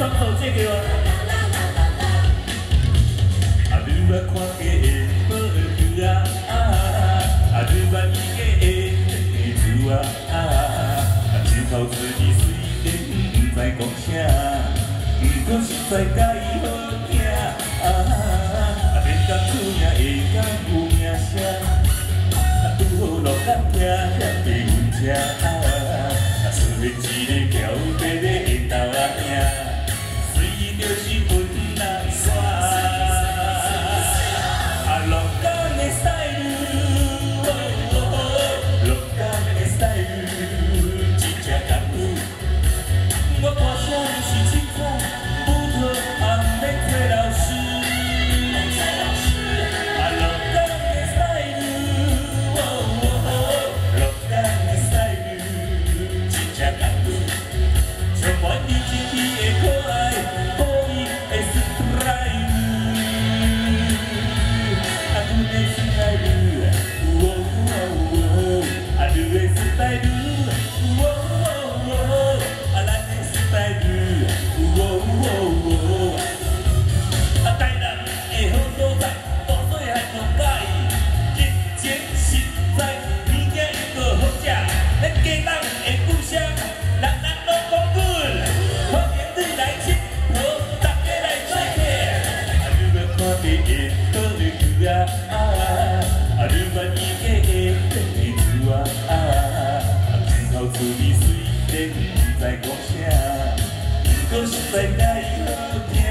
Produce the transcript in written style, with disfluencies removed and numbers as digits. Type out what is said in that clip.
双手借给我。啊，你捌看过的好球啊，啊，你捌伊的字啊，真头字字虽然不知讲啥，不过实在甲伊好听啊，免讲出名会讲有名声，拄好落甲听嫌被阮吃，出现一个桥底的下头仔兄，随就是本人煞。 虽然不知讲啥，不过实在甲伊好听。